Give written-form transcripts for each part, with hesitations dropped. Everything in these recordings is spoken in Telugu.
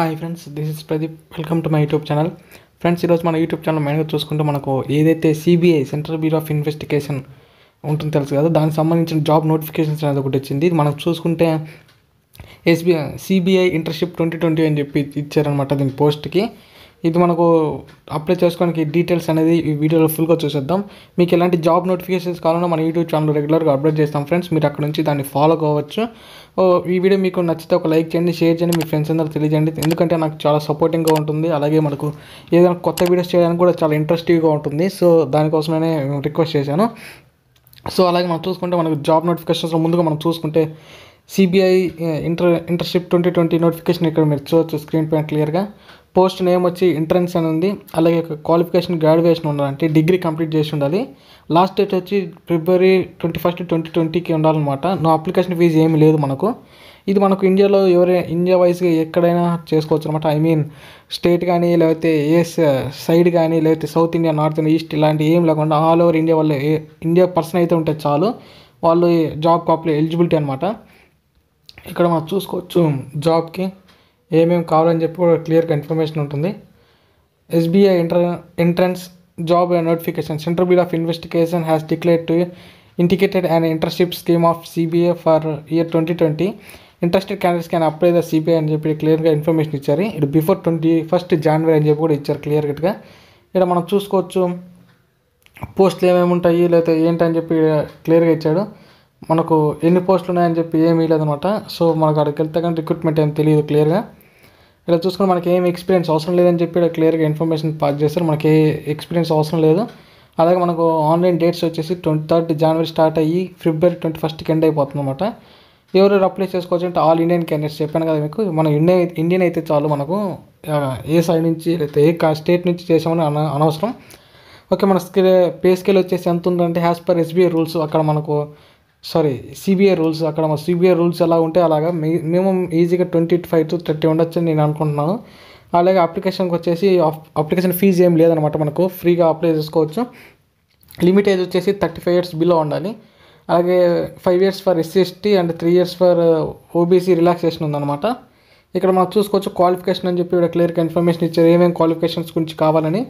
Hi friends, this is Pradeep. Welcome to my YouTube channel. Friends, ఈరోజు మన యూట్యూబ్ ఛానల్ మెయిన్గా చూసుకుంటే మనకు ఏదైతే CBI Central Bureau of Investigation ఉంటుందో తెలుసు కదా, దానికి సంబంధించిన జాబ్ నోటిఫికేషన్స్ అనేది ఒకటి వచ్చింది. ఇది మనం చూసుకుంటే సిబిఐ ఇంటర్న్షిప్ 2020 అని చెప్పి ఇచ్చారనమాట దీని పోస్ట్కి. ఇది మనకు అప్లై చేసుకోవడానికి డీటెయిల్స్ అనేది ఈ వీడియోలో ఫుల్గా చూసేద్దాం. మీకు ఎలాంటి జాబ్ నోటిఫికేషన్స్ కావాలన్నా మన యూట్యూబ్ ఛానల్ రెగ్యులర్గా అప్డేట్ చేస్తాం ఫ్రెండ్స్. మీరు అక్కడ నుంచి దాన్ని ఫాలో కావచ్చు. ఈ వీడియో మీకు నచ్చితే ఒక లైక్ చేయండి, షేర్ చేయండి, మీ ఫ్రెండ్స్ అందరూ తెలియజేయండి. ఎందుకంటే నాకు చాలా సపోర్టింగ్గా ఉంటుంది. అలాగే మనకు ఏదైనా కొత్త వీడియోస్ చేయడానికి కూడా చాలా ఇంట్రెస్టింగ్గా ఉంటుంది. సో దానికోసమే రిక్వెస్ట్ చేశాను. సో అలాగే మనం చూసుకుంటే మనకు జాబ్ నోటిఫికేషన్స్లో ముందుగా మనం చూసుకుంటే సిబిఐ ఇంటర్న్షిప్ 2020 నోటిఫికేషన్ ఇక్కడ మీరు చూడవచ్చు స్క్రీన్ పైన క్లియర్గా. పోస్ట్ నేమ్ వచ్చి ఎంట్రన్స్ అని ఉంది. అలాగే క్వాలిఫికేషన్ గ్రాడ్యుయేషన్ ఉండాలంటే డిగ్రీ కంప్లీట్ చేసి ఉండాలి. లాస్ట్ డేట్ వచ్చి February 21, 2020కి ఉండాలన్నమాట. నో అప్లికేషన్ ఫీజు ఏమీ లేదు మనకు. ఇది మనకు ఇండియాలో ఇండియా వైజ్గా ఎక్కడైనా చేసుకోవచ్చు అనమాట. ఐ మీన్ స్టేట్ కానీ, లేకపోతే ఏ సైడ్ కానీ, లేకపోతే south India, north India, east ఇలాంటి ఏం లేకుండా ఆల్ ఓవర్ ఇండియా వాళ్ళు ఇండియా పర్సన్ అయితే ఉంటే చాలు, వాళ్ళు జాబ్కి అప్లై ఎలిజిబిలిటీ అనమాట. ఇక్కడ మనం చూసుకోవచ్చు జాబ్కి ఏమేమి కావాలని చెప్పి కూడా క్లియర్గా ఇన్ఫర్మేషన్ ఉంటుంది. SBI entrance job notification Central Bureau of Investigation has declared to indicated and internship scheme of CBI for year 2020. Interested candidates can apply the CBI అని చెప్పి క్లియర్గా ఇన్ఫర్మేషన్ ఇచ్చారు. ఇది బిఫోర్ 21 January అని చెప్పి కూడా ఇచ్చారు క్లియర్గా. ఇక్కడ మనం చూసుకోవచ్చు పోస్టులు ఏమేమి ఉంటాయి, లేకపోతే ఏంటని చెప్పి క్లియర్గా ఇచ్చాడు. మనకు ఎన్ని పోస్టులు ఉన్నాయని చెప్పి ఏమీ లేదనమాట. సో మనకు అక్కడికి వెళ్తే కానీ రిక్రూట్మెంట్ ఏం తెలియదు క్లియర్గా. ఇలా చూసుకుని మనకి ఏం ఎక్స్పీరియన్స్ అవసరం లేదని చెప్పి ఇక్కడ క్లియర్గా ఇన్ఫర్మేషన్ పాస్ చేస్తారు. మనకి ఏ ఎక్స్పీరియన్స్ అవసరం లేదు. అలాగే మనకు ఆన్లైన్ డేట్స్ వచ్చేసి 23 January స్టార్ట్ అయ్యి February 21కి ఎండ్ అయిపోతుంది అనమాట. ఎవరెవరు అప్లై చేసుకోవచ్చు అంటే ఆల్ ఇండియన్ క్యాండిడేట్స్ చెప్పాను కదా మీకు. మన ఇండియన్ అయితే చాలు, మనకు ఏ సైడ్ నుంచి లేకపోతే ఏ స్టేట్ నుంచి చేసామని అనవసరం. ఓకే, మన పే స్కేల్ వచ్చేసి ఎంత ఉందంటే యాజ్ పర్ ఎస్బీఐ రూల్స్ అక్కడ మనకు సిబిఐ రూల్స్, అక్కడ మన సిబిఐ రూల్స్ ఎలా ఉంటే అలాగా మినిమం ఈజీగా 25 to 30 ఉండొచ్చు అని నేను అనుకుంటున్నాను. అలాగే అప్లికేషన్కి వచ్చేసి అప్లికేషన్ ఫీజు ఏం లేదనమాట, మనకు ఫ్రీగా అప్లై చేసుకోవచ్చు. లిమిట్ ఏజ్ వచ్చేసి 35 years బిలో ఉండాలి. అలాగే 5 years for SC/ST and 3 years for OBC relaxation ఉందన్నమాట. ఇక్కడ మనం చూసుకోవచ్చు క్వాలిఫికేషన్ అని చెప్పి ఇక్కడ క్లియర్గా ఇన్ఫర్మేషన్ ఇచ్చారు ఏమేమి క్వాలిఫికేషన్స్ గురించి కావాలని.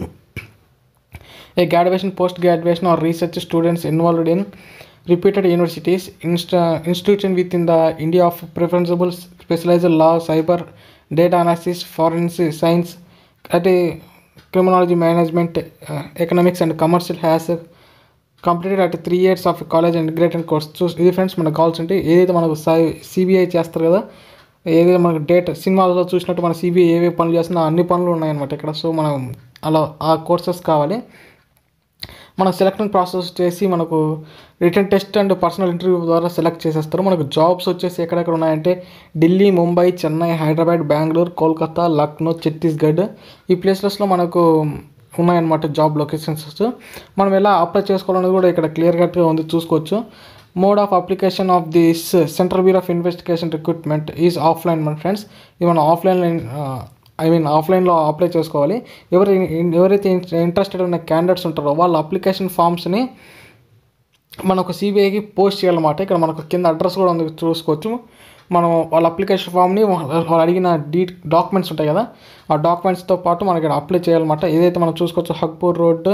A graduation, post graduation or research students involved in reputed universities, institution within the India of preferable specialized law, cyber, data analysis, forensic science, criminology management, economics and commercial has completed at 3 years of college and integrated course. So ఇది ఫ్రెండ్స్ మనకు కావాల్సింటే ఏదైతే మనకు సిబిఐ చేస్తారు కదా, ఏదైతే మనకు డేటా సినిమాలలో చూసినట్టు మన సిబిఐ ఏవే పనులు చేస్తున్నా అన్ని పనులు ఉన్నాయన్నమాట ఇక్కడ. సో మనం అలా ఆ కోర్సెస్ కావాలి. మన సెలెక్షన్ ప్రాసెస్ చేసి మనకు written test and personal interview ద్వారా సెలెక్ట్ చేసేస్తారు. మనకు జాబ్స్ వచ్చేసి ఎక్కడెక్కడ ఉన్నాయంటే ఢిల్లీ, ముంబై, చెన్నై, హైదరాబాద్, బెంగళూరు, కోల్కతా, లక్నో, ఛత్తీస్గఢ్ ఈ ప్లేసెస్లో మనకు ఉన్నాయన్నమాట జాబ్ లొకేషన్స్. మనం ఎలా అప్లై చేసుకోవాలనేది కూడా ఇక్కడ క్లియర్ కట్గా ఉంది, చూసుకోవచ్చు. Mode of application of this Central Bureau of Investigation recruitment is offline మన ఫ్రెండ్స్. ఇది మనం ఆఫ్లైన్లో అప్లై చేసుకోవాలి. ఎవరైతే ఇంట్రెస్టెడ్ ఉన్న క్యాండిడేట్స్ ఉంటారో వాళ్ళ అప్లికేషన్ ఫామ్స్ని మనకు సిబిఐకి పోస్ట్ చేయాలన్నమాట. ఇక్కడ మనకు కింద అడ్రస్ కూడా ఉంది, చూసుకోవచ్చు. మనం వాళ్ళ అప్లికేషన్ ఫామ్ని వాళ్ళు అడిగిన డాక్యుమెంట్స్ ఉంటాయి కదా, ఆ డాక్యుమెంట్స్తో పాటు మనకి ఇక్కడ అప్లై చేయాలన్నమాట. ఏదైతే మనం చూసుకోవచ్చు హక్పూర్ రోడ్,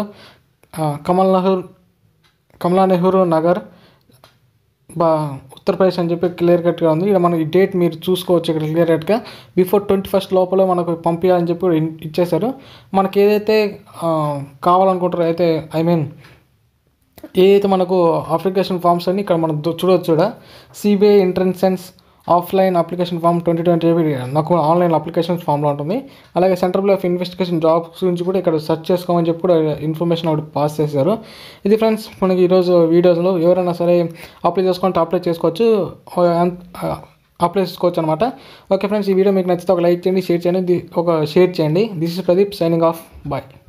కమలా నెహ్రూ నగర్, ఉత్తరప్రదేశ్ అని చెప్పి క్లియర్ కట్గా ఉంది. ఇక్కడ మనకి డేట్ మీరు చూసుకోవచ్చు ఇక్కడ క్లియర్ కట్గా బిఫోర్ 21 లోపల మనకు పంపించాలని చెప్పి ఇచ్చేశారు. మనకి ఏదైతే కావాలనుకుంటారో అయితే ఏదైతే మనకు అప్లికేషన్ ఫామ్స్ అని ఇక్కడ మనం చూడవచ్చు. CBI entrance offline application form 2020 నాకు ఆన్లైన్ అప్లికేషన్ ఫామ్లో ఉంటుంది. అలాగే Central Bureau of Investigation jobs గురించి కూడా ఇక్కడ సెర్చ్ చేసుకోమని చెప్పి కూడా ఇన్ఫర్మేషన్ ఒకటి పాస్ చేశారు. ఇది ఫ్రెండ్స్ మనకి ఈరోజు వీడియోస్లో ఎవరైనా సరే అప్లై చేసుకోవచ్చు అనమాట. ఓకే ఫ్రెండ్స్, ఈ వీడియో మీకు నచ్చితే ఒక లైక్ చేయండి, షేర్ చేయండి. This is Pradeep signing off. Bye.